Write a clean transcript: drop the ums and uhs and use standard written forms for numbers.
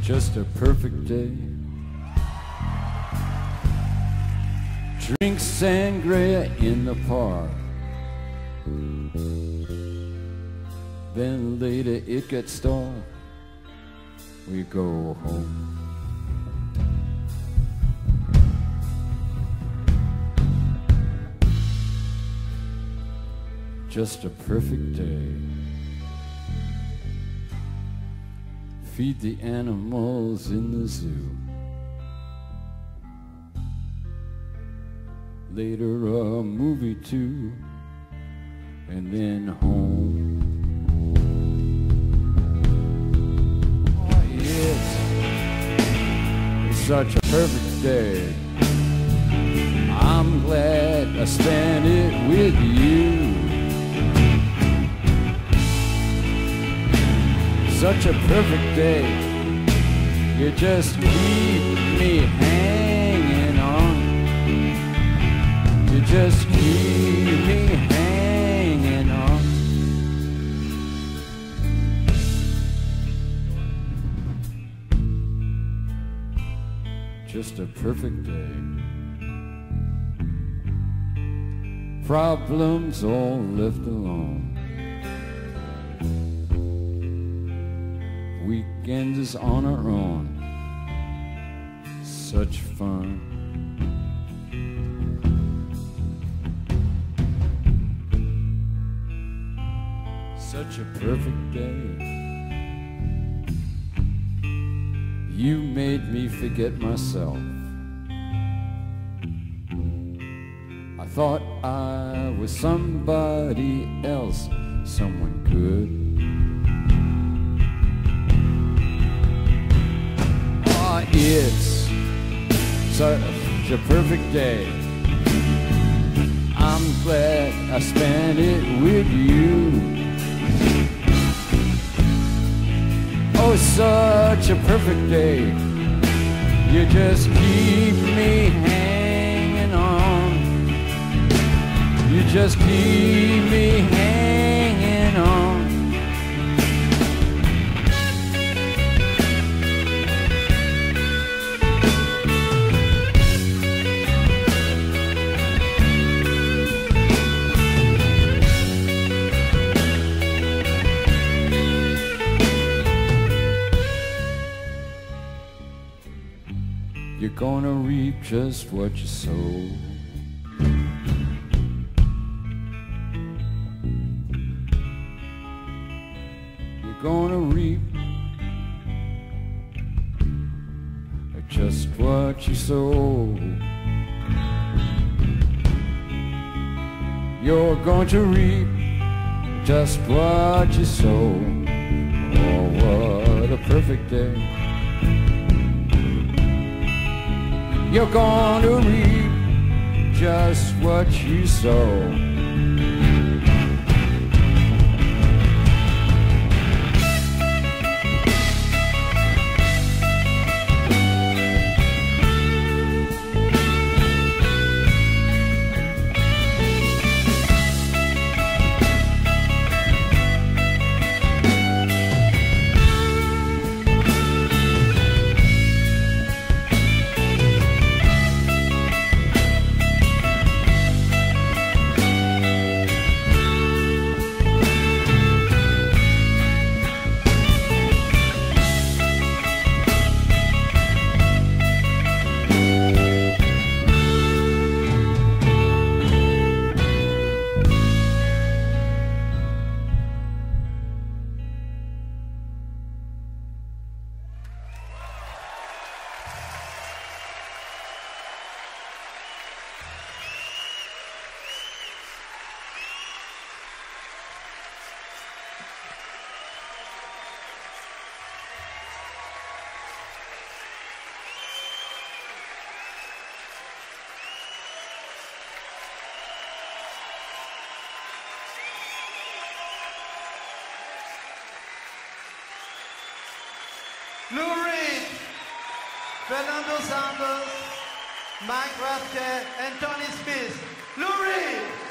Just a perfect day. Drink sangria in the park. Then later it gets dark. We go home. Just a perfect day. Feed the animals in the zoo. Later a movie too, and then home. Oh, it's such a perfect day. I'm glad I spent it with you. Such a perfect day. You just keep me hanging on. You just keep me hanging on. Just a perfect day. Problems all left alone. Weekends is on our own. Such fun. Such a perfect day. You made me forget myself. I thought I was somebody else, someone good. It's such a perfect day. I'm glad I spent it with you. Oh, such a perfect day. You just keep me hanging on. You just keep me hanging on. You're gonna reap just what you sow. You're gonna reap just what you sow. You're going to reap just what you sow. Oh, what a perfect day. You're gonna reap just what you sow. Lou Reed, Fernando Santos, Mike Rathke, and Tony Smith. Lou Reed!